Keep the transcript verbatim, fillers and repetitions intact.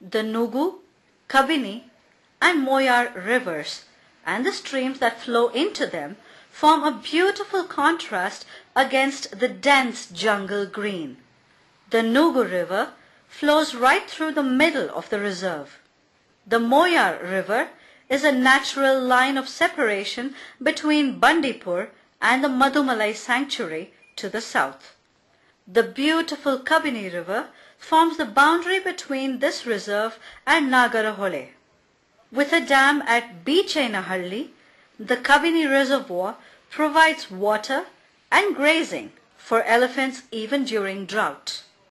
The Nugu, Kabini and Moyar rivers and the streams that flow into them form a beautiful contrast against the dense jungle green. The Nugu River flows right through the middle of the reserve. The Moyar River is a natural line of separation between Bandipur and the Madhumalai Sanctuary to the south. The beautiful Kabini River forms the boundary between this reserve and Nagarahole. With a dam at Bechenahalli, the Kabini Reservoir provides water and grazing for elephants even during drought.